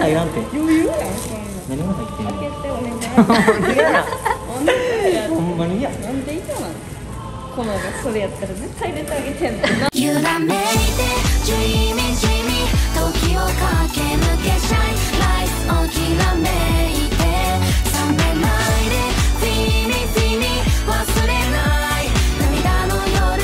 入らんて。 余裕やんそんな。 何も入ってんの。 開けてお願い。 嫌な。 なんでや。 ほんまに嫌。 なんで嫌なの。このがそれやったら絶対入れてあげてんの。 揺らめいて地味地味時を駆け抜けシャイライフをきらめいて冷めないでフィニフィニ忘れない涙の夜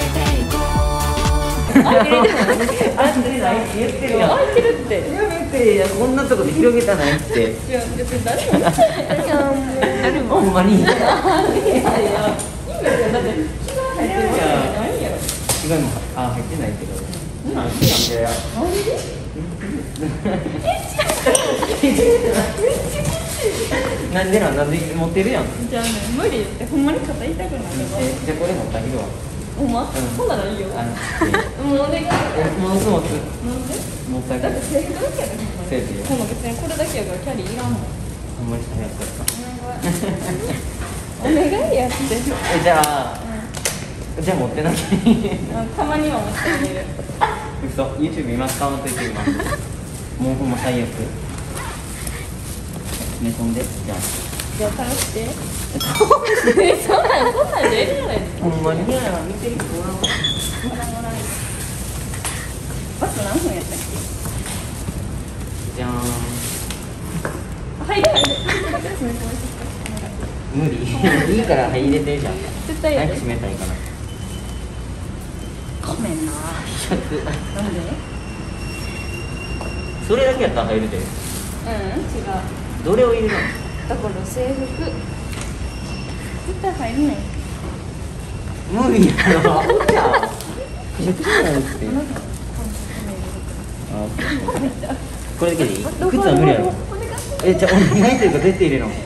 越えていこう。 あ、入れてない。 あってないって言ってるやん。 開いてるって。 やめてや、こんなとこで広げたないって。 いや別に誰も見てないやん。もう誰も。 ほんまに。いや、 いやいやだって気が入ってるわけじゃないやろ。 違いも、あ、入ってないけど。なんでや。 なんで？ なんでなんで持ってるやん。 じゃあね無理ってほんまに肩痛くなるわ。 じゃあこれ持ってあげるわ。 ほんま？ほんならいいよ。 あの、 もうお願い。 もうす持つ。 なんで？ 持ってあげる。 だって制服だけやでほんまに。 せいぜいよ。 この別にこれだけやからキャリーいらんもん。 ほんまに早かった。 お願いやって。 じゃあ、じゃあ持ってなきゃいい。 たまには持ってあげる。 嘘、YouTube 今使わんといて今。もうほんま最悪。寝込んで、じゃあ。 じゃあ倒して。そんなんでやらないで。 ほんまに嫌や、見てる人おらんわ。 バス何分やったっじゃーん。 け？入れ入れ。 無理。いいから入れてじゃん。 絶対やで。 早く閉めたいから。 ごめんな。 100。 なんで？ それだけやったら入るで。 違う。 どれを入れるの？ だから制服。絶対入るねん。 無理やろ。じゃあ。絶対ないって。あ、これだけでいい？靴は無理やろ。じゃあお願いというか絶対入れろ。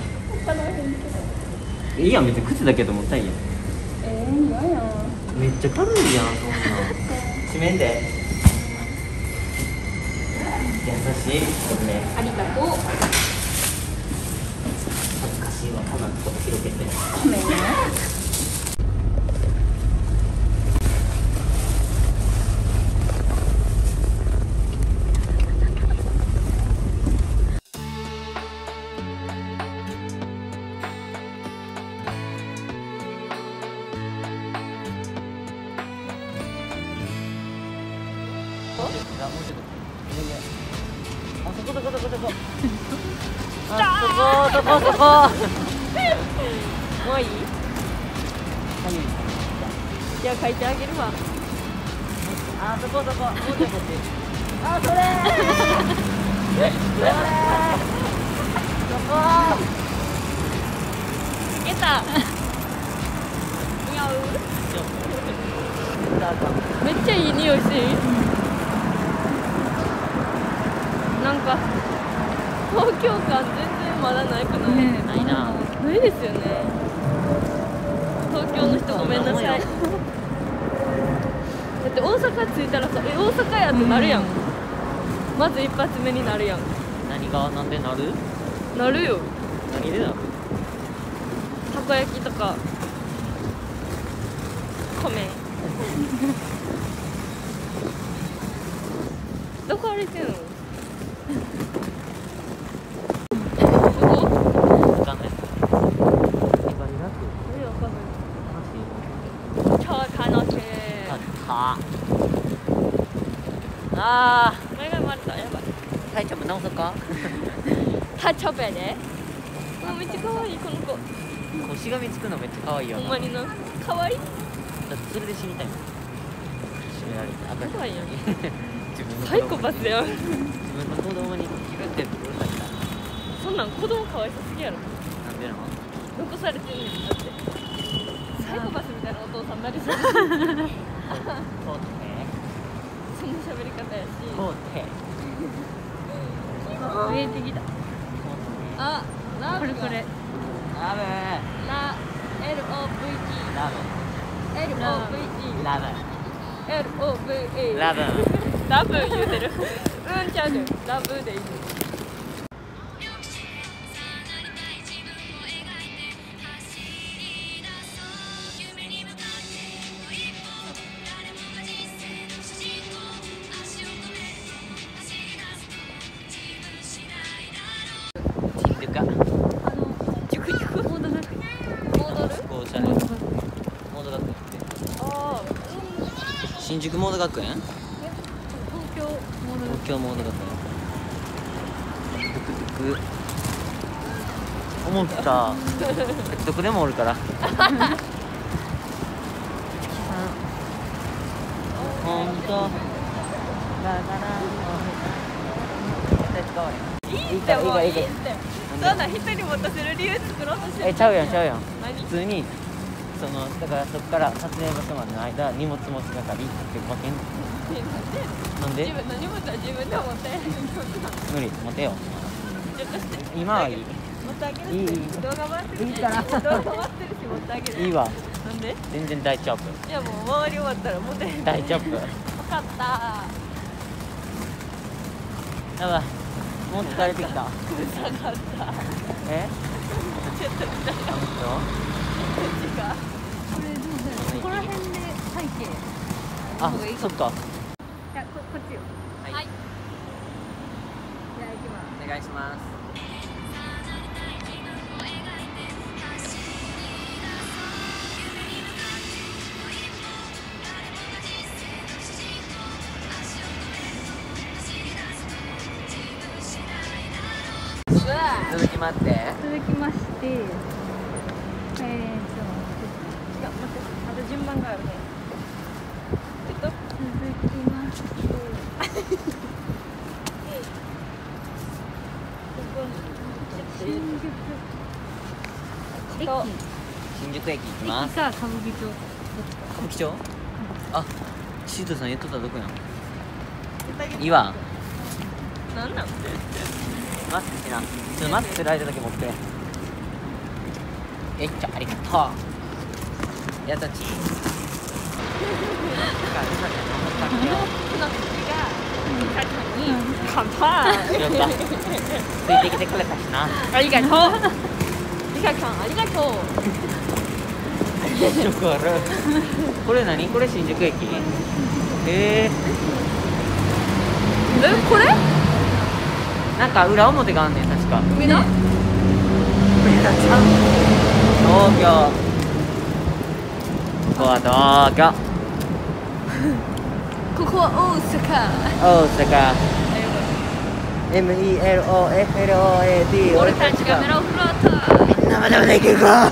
いいやん、別に靴だけと思ったらいいやん。 嫌やん。 めっちゃ軽いやん、そんなん。閉めんで。優しい。これね。 ありがとう。 恥ずかしいわ、こんなとこ広げて。 ごめんね。 あそこそこそこそこ。あそこそこそこ。 もういい？ はい。 じゃあ書いてあげるわ。 あそこそこ。もうちょっとこっち。 あ、それ。 そこ。 いけた。似合う？めっちゃいい匂いし。なんか東京感全然まだないくない？ ねえ、ないな。 ないですよね。東京の人ごめんなさい。だって大阪着いたらさ、大阪やってなるやん。まず一発目になるやん。 何がなんでなる？ なるよ。 何でなる？ たこ焼きとか米。どこ歩いてんの？ わかんない。あー、 前が生まれた。やばい。 体調も直そうか。 タッチアップやで。あ、めっちゃ可愛いこの子。 腰がみつくのめっちゃ可愛いよな。 ほんまにな。可愛い。 だってそれで死にたいもん。締められて赤可愛いやん。 自分のサイコパスやん。 自分の子供にキルってうるさいから。 そんなん子供可愛さすぎやろ。 なんでなの？ 残されてんねんだって。サイコパスみたいなお父さんになりそう。そんなそう喋り方やし。 そうって見えてきた。あ、ラブ。これ。 ラブラ LOVE ラ LOVE ブラブ LOVE ラブラブ言うてる。うんちゃうねん。ラブでいい。 新宿モード学園、 東京モード東京モード学園、トゥクトゥク思ったどこでもおるからほんとだからいいってもういいってそんな一人持たせる理由作ろうとしてるちゃうやんちゃうやん何普通にそのだからそこから撮影場所までの間荷物持ち係って分けんのなんで自分の荷物は自分で持って無理持てよちょっとして今はいい持ってあげるいい動画回ってるしいいから動画回ってるし持ってあげるいいわなんで全然大丈夫いやもう周り終わったら持てへん大丈夫分かったやばいもう疲れてきたうるさかったえちょっと見たあ本こっちかこれどうだろう。ここら辺で背景。 当あそっかいや、こっちよ。 はいじゃあ行きます。 お願いします続きまって続きまして、 違う待ってあと順番があるね続きまして、新宿駅。 新宿駅行きます駅か歌舞伎町。 歌舞伎町あシートさん言っとったらどこやんいいわなんなんマスクしなちょっとマスクする間だけ持ってありがとうやったち乾杯よかついてきてくれたしなありがとうリカちゃんありがとうよくあるこれ何これ新宿駅これなんか裏表があんねん確か上田上田ちゃん東京ここは東京ここは大大阪 MELOFLOAD 阪俺たちがメロフロートみんなまだまだいけるか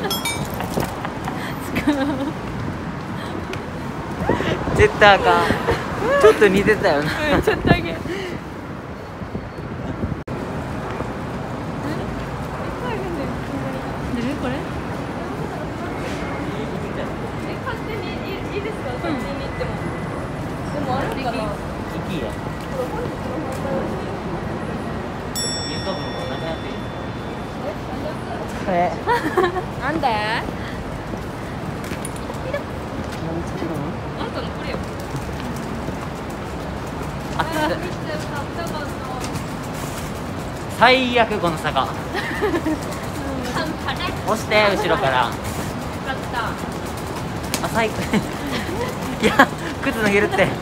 絶対あかんちょっと似てたよなちょっとだけこれ？ 勝手にいいですか勝手に行ってもでもあるかなキキや言うとくのも何やっていいこれなんで何作るのあんたのこれよあ最悪この坂押して後ろからあ最悪いや靴脱げるって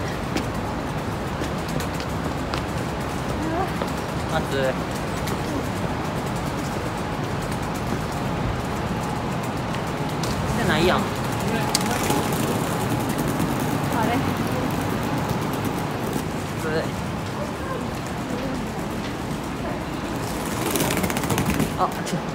待つしてないやんあれ？ ついあちょ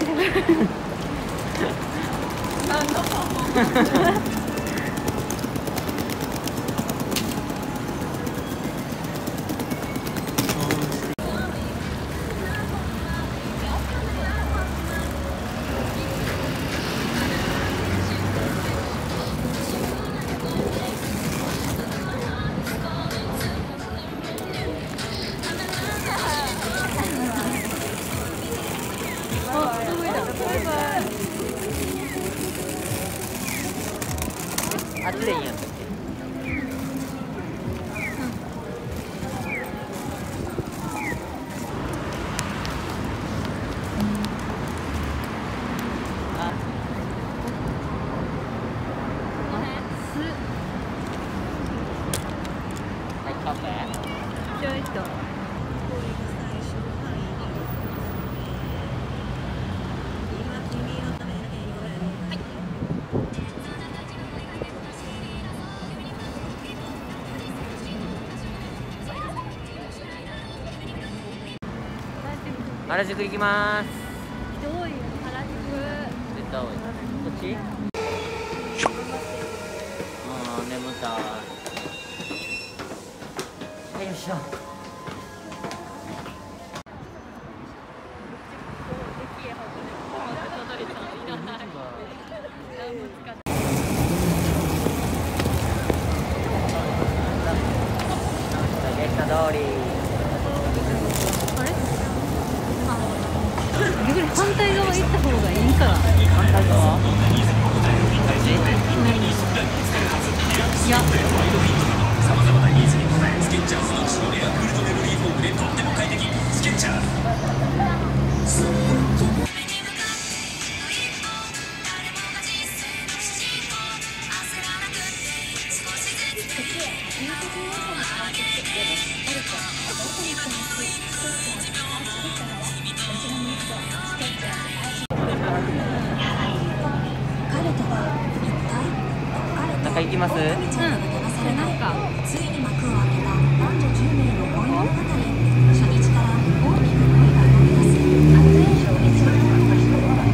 あっちでいいんやったっけはいカフェちょいと。 原宿行きまーす。 人多いよ原宿。 絶対多い。こっち？眠たい。よいしょ。通り。 あれ？逆に反対側行った方がいいかな。 反対側？ いや。 中行きます？ なんかついに幕を開けた男女10名の恋物語。初日から大きく声が飛び出す初演唱についての人は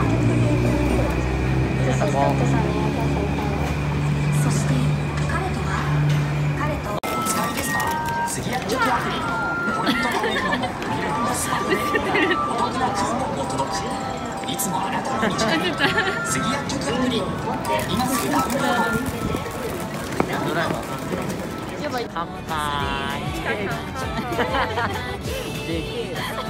そして彼とお使いですか？次薬局アプリポイントのメモも見るのスマホでお得なクーポンも届く。いつもあなたの道のり次薬局アプリ今すぐダウンロード。 ドライバー。乾杯。でけえ。